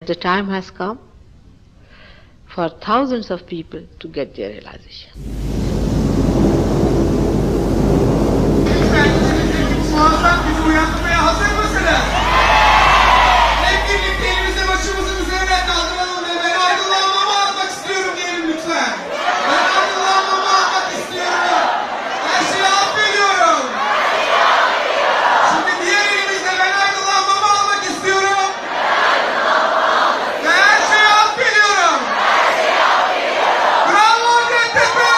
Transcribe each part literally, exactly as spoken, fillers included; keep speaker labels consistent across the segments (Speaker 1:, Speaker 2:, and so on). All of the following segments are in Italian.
Speaker 1: The time has come for thousands of people to get their realization.
Speaker 2: Muazzam bizi uyandırmaya hazır mısınız? Hep birlikte elimizi başımızın üzerine kaldıralım ve ben aydınlanmamı atmak istiyorum diyelim lütfen. Ben aydınlanmamı atmak istiyorum. Her şeyi affediyorum. Şimdi diğer elimizle ben aydınlanmamı almak istiyorum. Ve her şeyi affediyorum. Bravo Göztepe!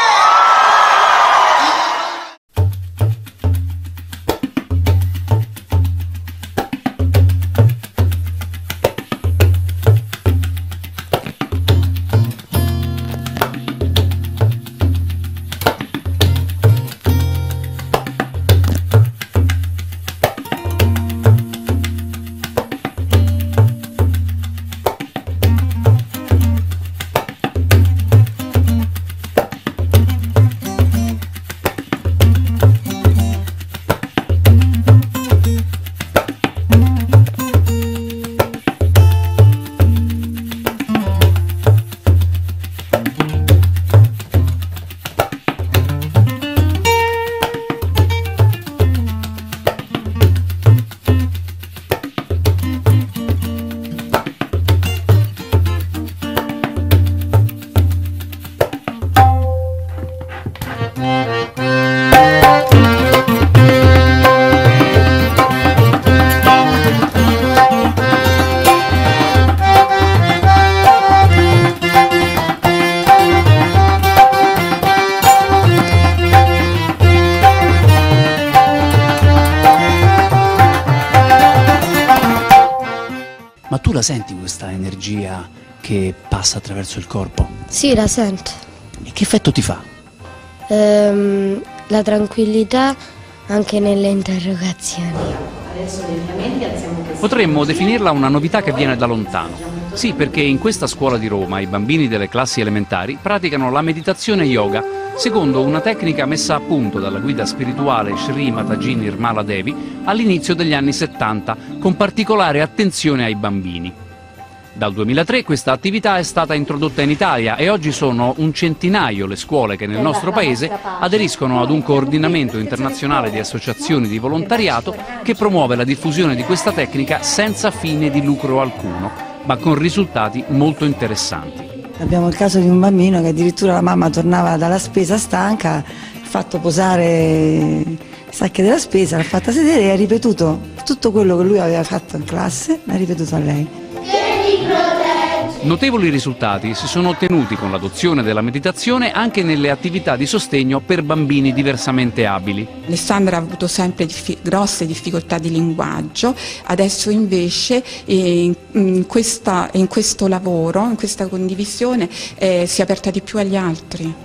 Speaker 3: Ma tu la senti questa energia che passa attraverso il corpo?
Speaker 4: Sì, la sento.
Speaker 3: E che effetto ti fa?
Speaker 4: Ehm, la tranquillità anche nelle interrogazioni.
Speaker 5: Potremmo definirla una novità che viene da lontano. Sì, perché in questa scuola di Roma i bambini delle classi elementari praticano la meditazione yoga secondo una tecnica messa a punto dalla guida spirituale Sri Mataji Nirmala Devi all'inizio degli anni settanta, con particolare attenzione ai bambini. Dal duemilatré questa attività è stata introdotta in Italia e oggi sono un centinaio le scuole che nel nostro paese aderiscono ad un coordinamento internazionale di associazioni di volontariato che promuove la diffusione di questa tecnica senza fine di lucro alcuno, ma con risultati molto interessanti.
Speaker 6: Abbiamo il caso di un bambino che addirittura la mamma tornava dalla spesa stanca, ha fatto posare i sacchi della spesa, l'ha fatta sedere e ha ripetuto tutto quello che lui aveva fatto in classe, l'ha ripetuto a lei.
Speaker 5: Notevoli risultati si sono ottenuti con l'adozione della meditazione anche nelle attività di sostegno per bambini diversamente abili.
Speaker 7: Alessandra ha avuto sempre diffi- grosse difficoltà di linguaggio, adesso invece eh, in, questa, in questo lavoro, in questa condivisione eh, si è aperta di più agli altri.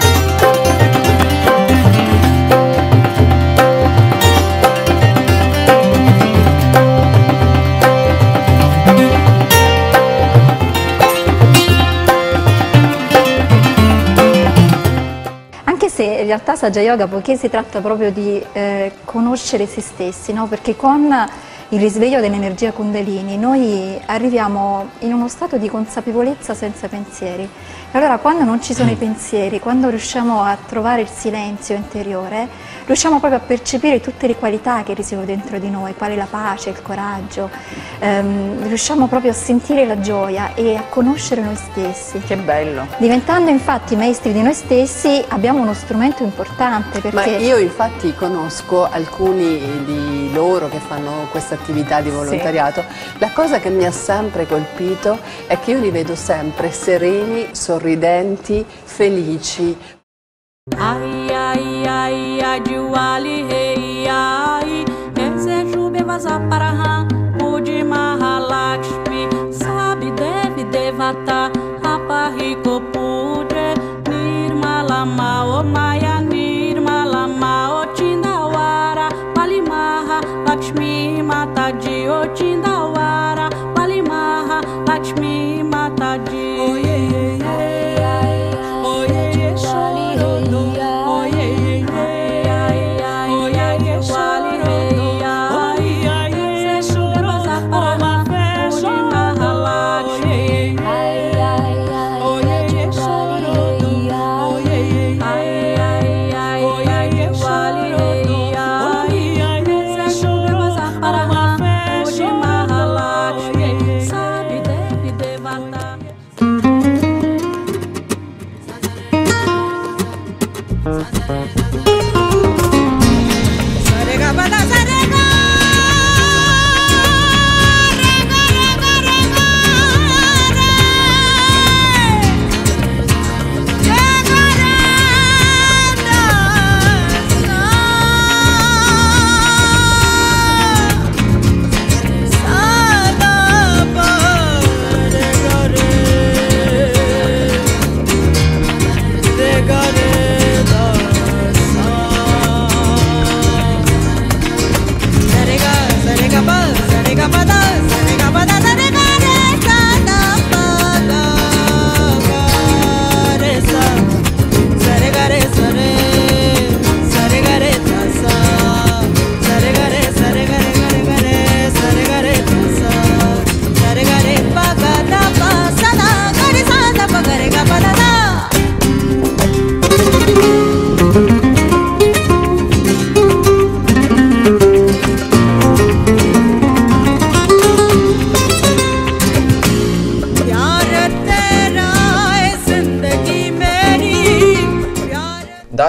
Speaker 8: In realtà Sahaja Yoga, poiché si tratta proprio di eh, conoscere se stessi, no? Perché con il risveglio dell'energia Kundalini noi arriviamo in uno stato di consapevolezza senza pensieri. E allora quando non ci sono i pensieri, quando riusciamo a trovare il silenzio interiore, riusciamo proprio a percepire tutte le qualità che risiedono dentro di noi, quale la pace, il coraggio, ehm, riusciamo proprio a sentire la gioia e a conoscere noi stessi.
Speaker 9: Che bello!
Speaker 8: Diventando infatti maestri di noi stessi abbiamo uno strumento importante perché...
Speaker 9: Ma io infatti conosco alcuni di loro che fanno questa attività di volontariato. Sì. La cosa che mi ha sempre colpito è che io li vedo sempre sereni, sorridenti, felici.
Speaker 10: Ai ai ai ai juali hei ai desejo bevasa paraha Pudi Mahalakshmi sabe devi devata apahiko pudre Nirmala mao maya Nirmala mao Chindawara Palimaha Lakshmi Mataji o Chindawara Palimaha Lakshmi Mataji. Oh yeah, yeah, yeah. Oh yeah, yeah, shoro. Oh yeah, yeah, yeah. Oh yeah, yeah, shoro. Oh yeah, yeah,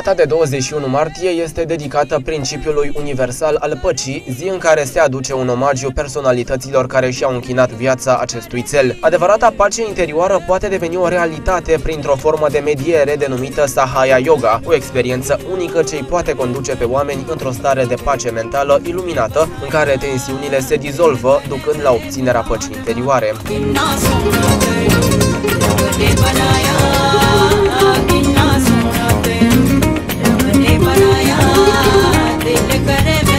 Speaker 11: Data de douăzeci și unu martie este dedicată principiului universal al păcii, zi în care se aduce un omagiu personalităților care și-au închinat viața acestui cel. Adevărata pace interioară poate deveni o realitate printr-o formă de mediere denumită Sahaya Yoga, o experiență unică ce îi poate conduce pe oameni într-o stare de pace mentală iluminată, în care tensiunile se dizolvă, ducând la obținerea păcii interioare.
Speaker 10: बनाया दिल करे